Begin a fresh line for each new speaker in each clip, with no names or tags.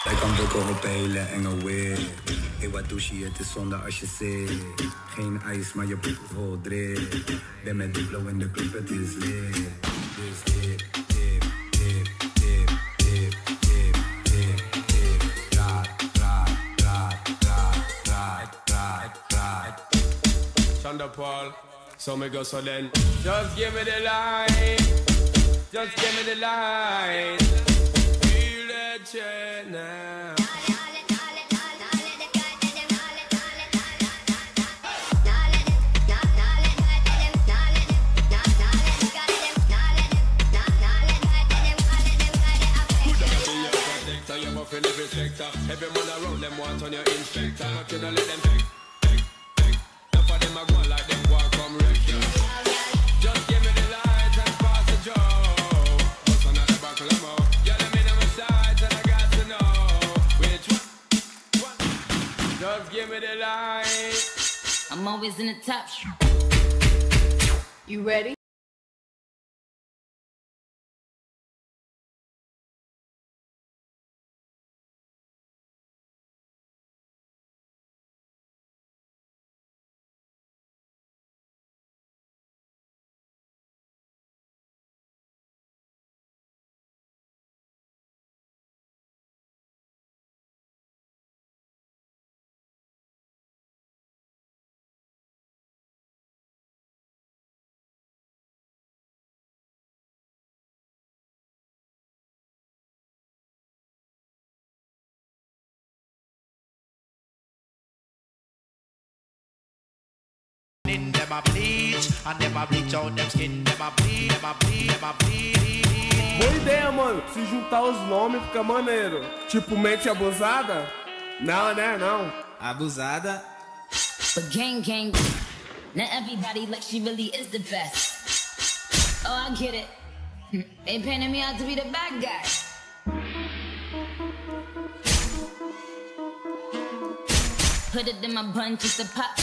Wij kan bukken ophelen, enge weer. Hey, wat douche, het is zonde als je zit. Geen ijs, maar je poep vol drip. Ben met Diplo in de club, het is lit. Dus dip, dip, dip, dip, dip, dip, dip, dip. Raad, raad, raad, raad, raad, raad, raad.
Shonda Paul, so me go so then. Just give me the line. Just give me the line. Feel that shit now. Every sector, every man around them want on your inspector. But you don't let them take. Enough of them a go like them walk come wreck you. Just give me the lights and pass the joe. What's another buckle of more? Yeah, let me know my sides and I got to know which one. Just give me the light.
I'm always in the top. You ready?
Them a bleach, and them a bleach out them skin. Them a bleed, them a bleed, them a bleed.
Boa ideia, mano. Se juntar os nomes fica maneiro. Tipo, mente abusada? Não, né? Não.
Abusada.
But gang, not everybody like she really is the best. Oh, I get it. They painted me out to be the bad guy. Put it in my bun just to pop.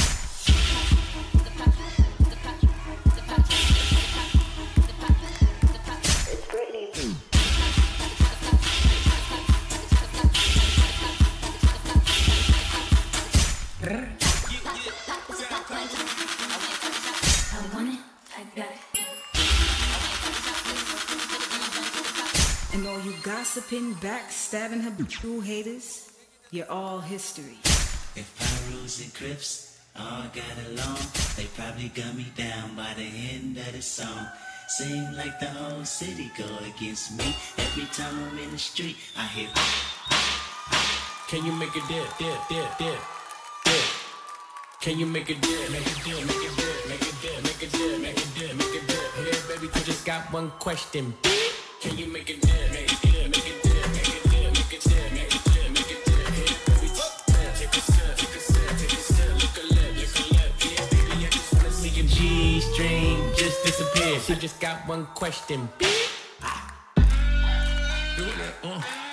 And all you gossiping, backstabbing, habitual haters, you're all history.
If Pyros and Crips all got along, they probably gun me down by the end of the song. Seem like the whole city go against me. Every time I'm in the street, I hear.
Can you make a dip, dip, dip, dip, dip? Can you make a dip, make a dip, make a dip, make a dip, make a dip, make a dip, make a dip? Hey, baby, I just got one question. Can you make a dip, make a dip, make a dip, make a dip, make a dip, make a dip, make a dip? Hey, baby, take a sip, take a sip, take a sip, look a lip, yeah, baby, I just wanna see your G-string just disappear. I just got one question. Doing it,